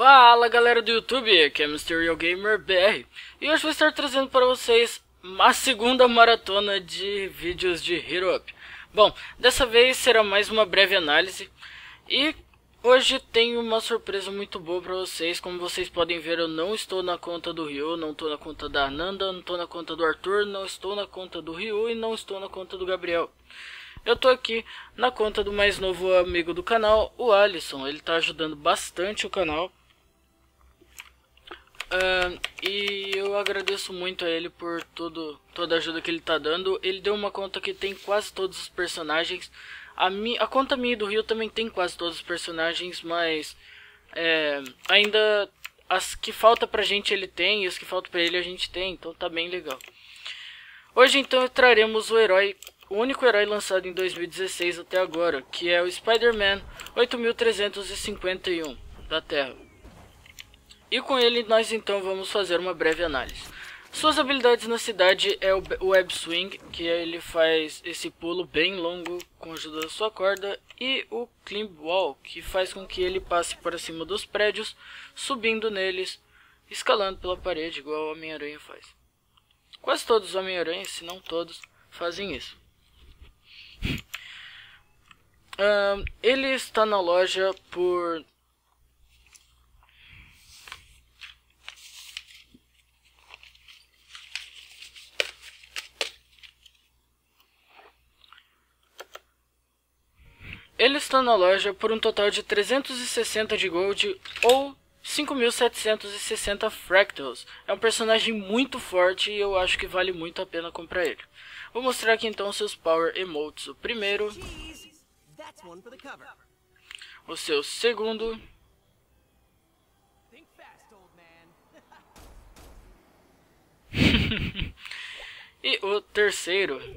Fala galera do YouTube, aqui é Mysterio Gamer BR e hoje vou estar trazendo para vocês a segunda maratona de vídeos de Hero Up. Bom, dessa vez será mais uma breve análise e hoje tenho uma surpresa muito boa para vocês. Como vocês podem ver, eu não estou na conta do Ryu, não estou na conta da Ananda, não estou na conta do Arthur, não estou na conta do Ryu e não estou na conta do Gabriel. Eu tô aqui na conta do mais novo amigo do canal, o Alisson. Ele tá ajudando bastante o canal. E eu agradeço muito a ele por toda a ajuda que ele tá dando. Ele deu uma conta que tem quase todos os personagens. A conta minha e do Rio também tem quase todos os personagens, mas ainda as que falta pra gente ele tem, e as que faltam pra ele a gente tem, então tá bem legal. Hoje então traremos o único herói lançado em 2016 até agora, que é o Spider-Man 8351 da Terra. E com ele nós então vamos fazer uma breve análise. Suas habilidades na cidade é o Web Swing, que ele faz esse pulo bem longo com a ajuda da sua corda, e o Climb Wall, que faz com que ele passe por cima dos prédios, subindo neles, escalando pela parede, igual o Homem-Aranha faz. Quase todos os Homem-Aranha, se não todos, fazem isso. Ele está na loja por... Ele está na loja por um total de 360 de gold ou 5.760 fractals. É um personagem muito forte e eu acho que vale muito a pena comprar ele. Vou mostrar aqui então seus power emotes. O primeiro, o seu segundo, e o terceiro.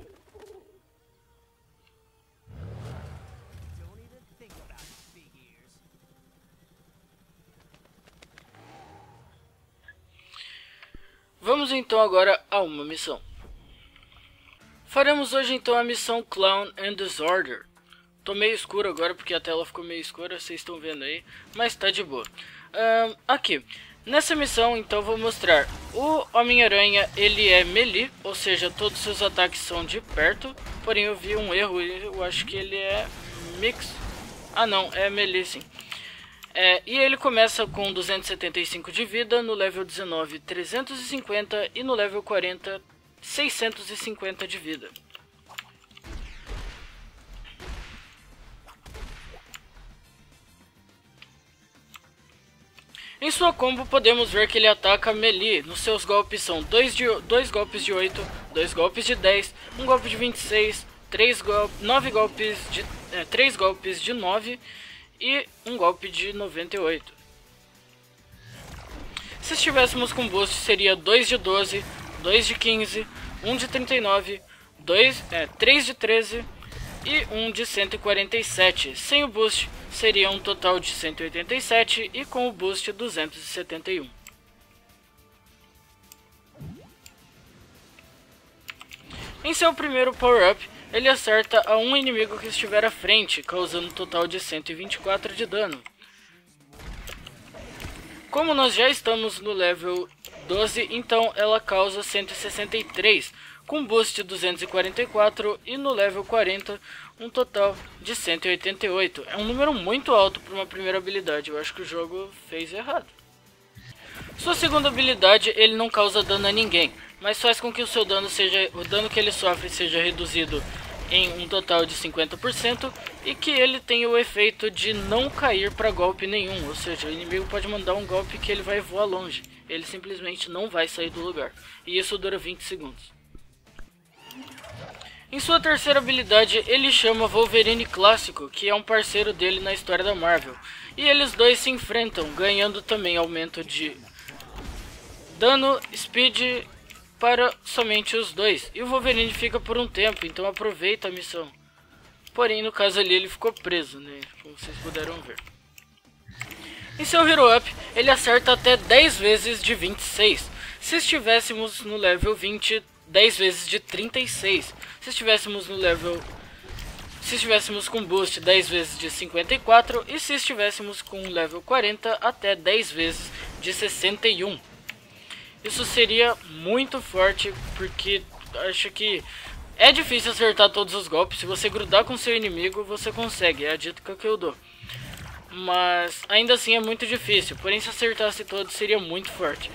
Vamos então agora a uma missão. Faremos hoje então a missão Clown and Disorder. Tô meio escuro agora porque a tela ficou meio escura, vocês estão vendo aí, mas tá de boa. Aqui, nessa missão então vou mostrar o Homem-Aranha, ele é melee, ou seja, todos os seus ataques são de perto, porém eu vi um erro, eu acho que ele é mix, não, é melee sim. E ele começa com 275 de vida, no level 19 350 e no level 40 650 de vida. Em sua combo podemos ver que ele ataca melee. Nos seus golpes são 2 golpes de 8, 2 golpes de 10, 1 golpe de 26, 3 golpes de 9 e um golpe de 98. Se estivéssemos com boost seria 2 de 12, 2 de 15, 1 de 39, 3 de 13 e 1 de 147. Sem o boost seria um total de 187 e com o boost 271. Em seu primeiro power-up, ele acerta a um inimigo que estiver à frente, causando um total de 124 de dano. Como nós já estamos no level 12, então ela causa 163, com boost 244 e no level 40 um total de 188. É um número muito alto para uma primeira habilidade, eu acho que o jogo fez errado. Sua segunda habilidade, ele não causa dano a ninguém, mas faz com que o dano que ele sofre seja reduzido em um total de 50% e que ele tenha o efeito de não cair para golpe nenhum, ou seja, o inimigo pode mandar um golpe que ele vai voar longe, ele simplesmente não vai sair do lugar, e isso dura 20 segundos. Em sua terceira habilidade, ele chama Wolverine Clássico, que é um parceiro dele na história da Marvel, e eles dois se enfrentam, ganhando também aumento de dano, speed para somente os dois, e o Wolverine fica por um tempo, então aproveita a missão. Porém, no caso ali ele ficou preso, né, como vocês puderam ver. Em seu Hero Up, ele acerta até 10 vezes de 26. Se estivéssemos no level 20, 10 vezes de 36. Se estivéssemos no level se estivéssemos com boost 10 vezes de 54 e se estivéssemos com level 40 até 10 vezes de 61. Isso seria muito forte, porque acho que é difícil acertar todos os golpes. Se você grudar com seu inimigo, você consegue, é a dica que eu dou. Mas ainda assim é muito difícil, porém se acertasse todos seria muito forte.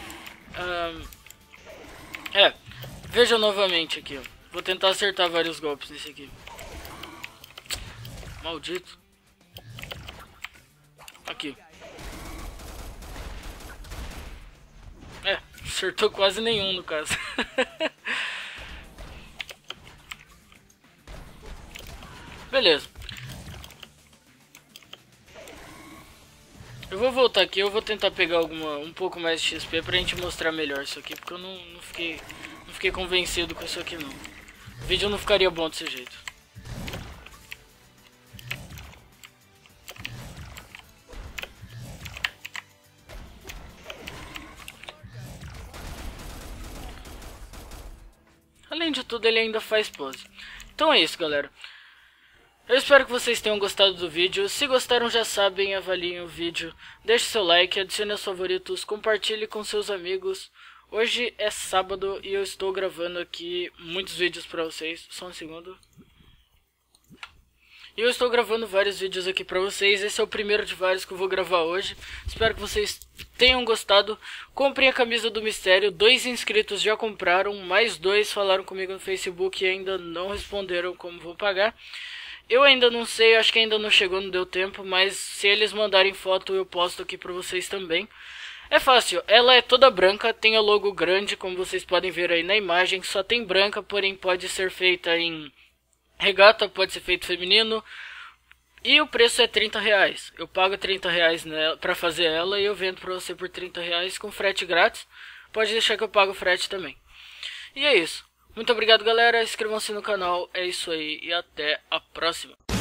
Veja novamente aqui, ó. Vou tentar acertar vários golpes nesse aqui. Maldito. Aqui. Acertou quase nenhum no caso. Beleza. Eu vou voltar aqui, eu vou tentar pegar um pouco mais de XP pra gente mostrar melhor isso aqui, porque eu não fiquei convencido com isso aqui não. O vídeo não ficaria bom desse jeito. Além de tudo, ele ainda faz pose. Então é isso, galera. Eu espero que vocês tenham gostado do vídeo. Se gostaram, já sabem, avaliem o vídeo, deixe seu like, adicione aos favoritos, compartilhe com seus amigos. Hoje é sábado e eu estou gravando aqui muitos vídeos pra vocês. Só um segundo. E eu estou gravando vários vídeos aqui pra vocês. Esse é o primeiro de vários que eu vou gravar hoje. Espero que vocês tenham gostado. Comprem a camisa do mistério. 2 inscritos já compraram, mais 2 falaram comigo no Facebook e ainda não responderam como vou pagar. Eu ainda não sei, acho que ainda não chegou, não deu tempo, mas se eles mandarem foto eu posto aqui pra vocês também. É fácil, ela é toda branca, tem a logo grande, como vocês podem ver aí na imagem, só tem branca, porém pode ser feita em regata, pode ser feito feminino. E o preço é R$30, eu pago R$30 pra fazer ela e eu vendo pra você por R$30 com frete grátis. Pode deixar que eu pago o frete também. E é isso. Muito obrigado, galera. Inscrevam-se no canal. É isso aí e até a próxima.